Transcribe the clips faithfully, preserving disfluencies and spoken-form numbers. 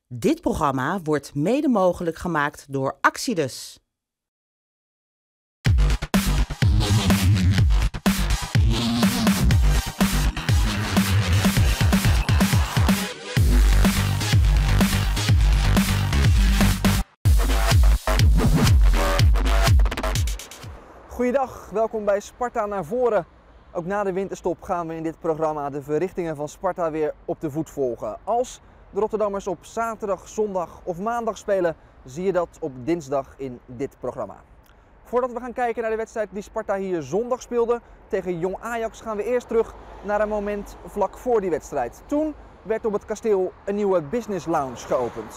Dit programma wordt mede mogelijk gemaakt door Accidus. Goeiedag, welkom bij Sparta naar voren. Ook na de winterstop gaan we in dit programma de verrichtingen van Sparta weer op de voet volgen. Als de Rotterdammers op zaterdag, zondag of maandag spelen, zie je dat op dinsdag in dit programma. Voordat we gaan kijken naar de wedstrijd die Sparta hier zondag speelde tegen Jong Ajax, gaan we eerst terug naar een moment vlak voor die wedstrijd. Toen werd op het kasteel een nieuwe business lounge geopend.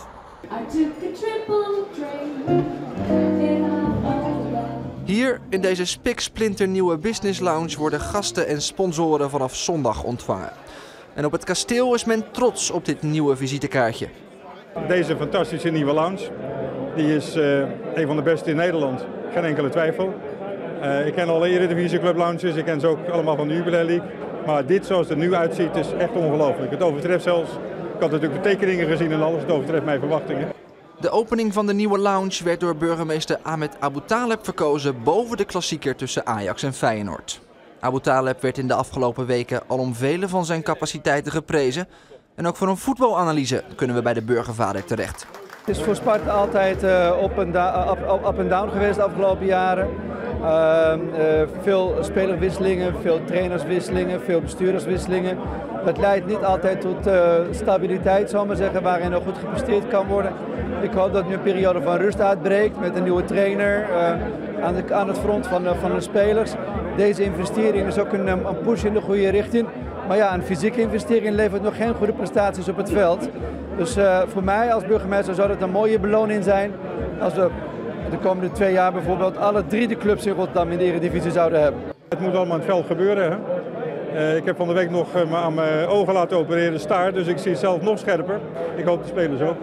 Hier in deze spiksplinternieuwe business lounge worden gasten en sponsoren vanaf zondag ontvangen. En op het kasteel is men trots op dit nieuwe visitekaartje. Deze fantastische nieuwe lounge, die is uh, een van de beste in Nederland, geen enkele twijfel. Uh, ik ken alle Eredivisie Club lounges, ik ken ze ook allemaal van de Jubilee League. Maar dit zoals het er nu uitziet is echt ongelooflijk. Het overtreft zelfs, ik had natuurlijk de tekeningen gezien en alles, het overtreft mijn verwachtingen. De opening van de nieuwe lounge werd door burgemeester Ahmed Aboutaleb verkozen boven de klassieker tussen Ajax en Feyenoord. Aboutaleb werd in de afgelopen weken al om vele van zijn capaciteiten geprezen. En ook voor een voetbalanalyse kunnen we bij de burgervader terecht. Het is voor Sparta altijd uh, up en up, up and down geweest de afgelopen jaren. Uh, uh, veel spelerwisselingen, veel trainerswisselingen, veel bestuurderswisselingen. Dat leidt niet altijd tot uh, stabiliteit, zal ik maar zeggen, waarin er goed gepresteerd kan worden. Ik hoop dat nu een periode van rust uitbreekt met een nieuwe trainer uh, aan, de, aan het front van, uh, van de spelers. Deze investering is ook een, een push in de goede richting. Maar ja, een fysieke investering levert nog geen goede prestaties op het veld. Dus uh, voor mij als burgemeester zou dat een mooie beloning zijn als we de komende twee jaar bijvoorbeeld alle drie de clubs in Rotterdam in de Eredivisie zouden hebben. Het moet allemaal in het veld gebeuren. Hè? Uh, ik heb van de week nog uh, aan mijn ogen laten opereren, staar, dus ik zie het zelf nog scherper. Ik hoop de spelers ook.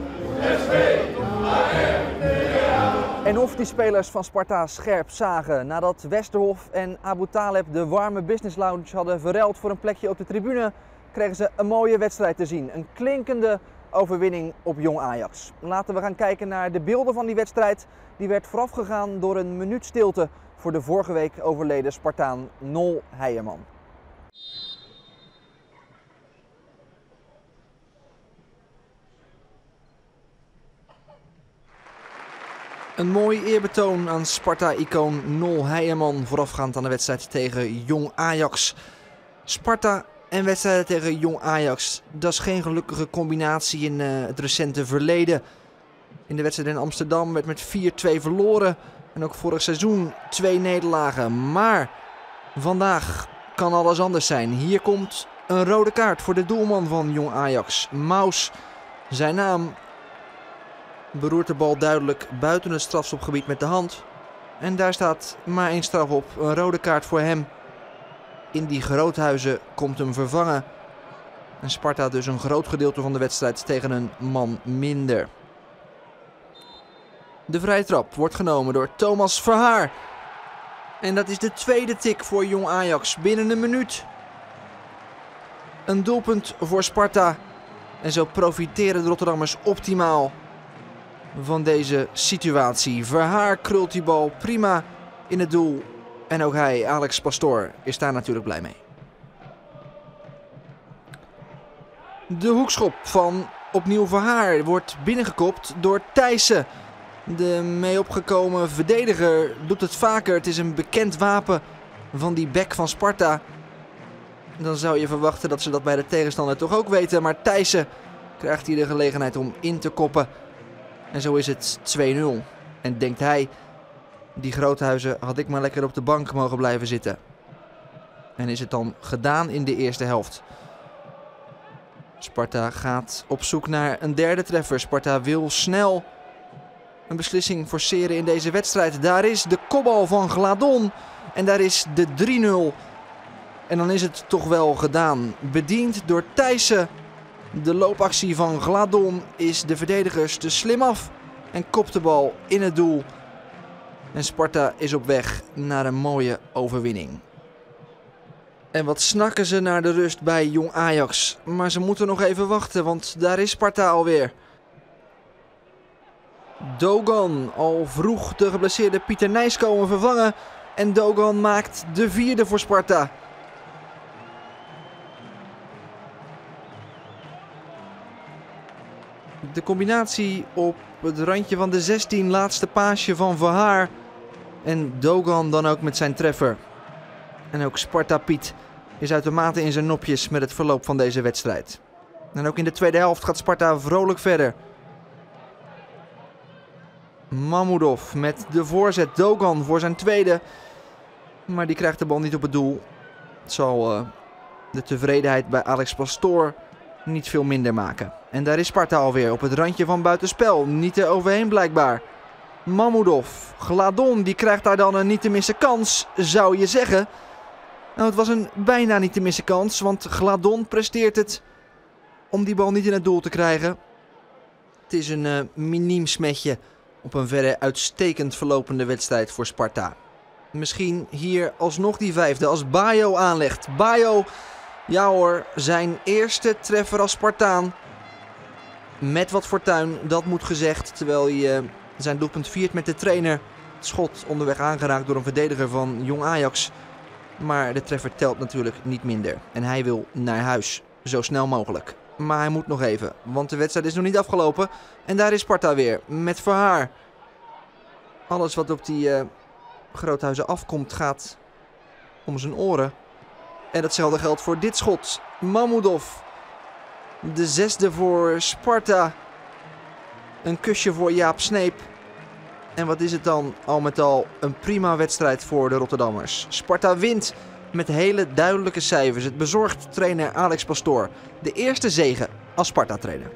En of die spelers van Sparta scherp zagen nadat Westerhof en Aboutaleb de warme business lounge hadden verruild voor een plekje op de tribune, kregen ze een mooie wedstrijd te zien. Een klinkende overwinning op Jong Ajax. Laten we gaan kijken naar de beelden van die wedstrijd. Die werd voorafgegaan door een minuut stilte voor de vorige week overleden Spartaan Nol Heijerman. Een mooi eerbetoon aan Sparta-icoon Nol Heijerman voorafgaand aan de wedstrijd tegen Jong Ajax. Sparta en wedstrijden tegen Jong Ajax, dat is geen gelukkige combinatie in uh, het recente verleden. In de wedstrijd in Amsterdam werd met vier twee verloren en ook vorig seizoen twee nederlagen. Maar vandaag kan alles anders zijn. Hier komt een rode kaart voor de doelman van Jong Ajax, Maus. Zijn naam beroert de bal duidelijk buiten het strafschopgebied met de hand. En daar staat maar één straf op, een rode kaart voor hem. Indy Groothuizen komt hem vervangen. En Sparta dus een groot gedeelte van de wedstrijd tegen een man minder. De vrije trap wordt genomen door Thomas Verhaar. En dat is de tweede tik voor Jong Ajax binnen een minuut. Een doelpunt voor Sparta. En zo profiteren de Rotterdammers optimaal van deze situatie. Verhaar krult die bal prima in het doel. En ook hij, Alex Pastoor, is daar natuurlijk blij mee. De hoekschop van opnieuw Verhaar wordt binnengekopt door Thijssen. De mee opgekomen verdediger doet het vaker. Het is een bekend wapen van die bek van Sparta. Dan zou je verwachten dat ze dat bij de tegenstander toch ook weten. Maar Thijssen krijgt hier de gelegenheid om in te koppen. En zo is het twee nul. En denkt hij, die Groothuizen had ik maar lekker op de bank mogen blijven zitten. En is het dan gedaan in de eerste helft. Sparta gaat op zoek naar een derde treffer. Sparta wil snel een beslissing forceren in deze wedstrijd. Daar is de kopbal van Gladon. En daar is de drie nul. En dan is het toch wel gedaan. Bediend door Thijssen. De loopactie van Gladon is de verdedigers te slim af. En kopt de bal in het doel. En Sparta is op weg naar een mooie overwinning. En wat snakken ze naar de rust bij Jong Ajax. Maar ze moeten nog even wachten, want daar is Sparta alweer. Dogan al vroeg de geblesseerde Pieter Nijs komen vervangen. En Dogan maakt de vierde voor Sparta. De combinatie op het randje van de zestien, laatste paasje van Verhaar. En Dogan dan ook met zijn treffer. En ook Sparta Piet is uitermate in zijn nopjes met het verloop van deze wedstrijd. En ook in de tweede helft gaat Sparta vrolijk verder. Mamudov met de voorzet. Dogan voor zijn tweede. Maar die krijgt de bal niet op het doel. Het zal uh, de tevredenheid bij Alex Pastoor niet veel minder maken. En daar is Sparta alweer op het randje van buitenspel. Niet er overheen blijkbaar. Mamudov. Gladon die krijgt daar dan een niet te missen kans, zou je zeggen. Nou, het was een bijna niet te missen kans. Want Gladon presteert het om die bal niet in het doel te krijgen. Het is een uh, miniem smetje op een verder uitstekend verlopende wedstrijd voor Sparta. Misschien hier alsnog die vijfde als Bayo aanlegt. Bayo, ja hoor, zijn eerste treffer als Spartaan. Met wat fortuin, dat moet gezegd. Terwijl hij uh, zijn doelpunt viert met de trainer. Het schot onderweg aangeraakt door een verdediger van Jong Ajax. Maar de treffer telt natuurlijk niet minder. En hij wil naar huis, zo snel mogelijk. Maar hij moet nog even, want de wedstrijd is nog niet afgelopen. En daar is Sparta weer, met Verhaar. Alles wat op die uh, Groothuizen afkomt gaat om zijn oren. En datzelfde geldt voor dit schot. Mamudov. De zesde voor Sparta. Een kusje voor Jaap Sneep. En wat is het dan al met al een prima wedstrijd voor de Rotterdammers. Sparta wint met hele duidelijke cijfers. Het bezorgt trainer Alex Pastoor de eerste zege als Sparta-trainer.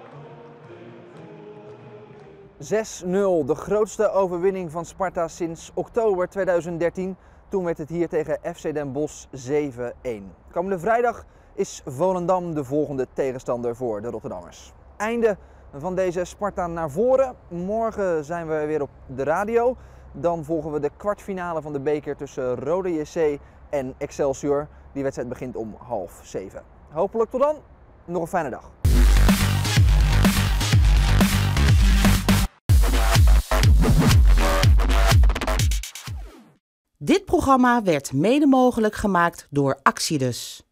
zes nul, de grootste overwinning van Sparta sinds oktober tweeduizend dertien. Toen werd het hier tegen F C Den Bosch zeven een. Komende vrijdag is Volendam de volgende tegenstander voor de Rotterdammers. Einde van deze Sparta naar voren. Morgen zijn we weer op de radio. Dan volgen we de kwartfinale van de beker tussen Rode J C en Excelsior. Die wedstrijd begint om half zeven. Hopelijk tot dan. Nog een fijne dag. Dit programma werd mede mogelijk gemaakt door Actiedus.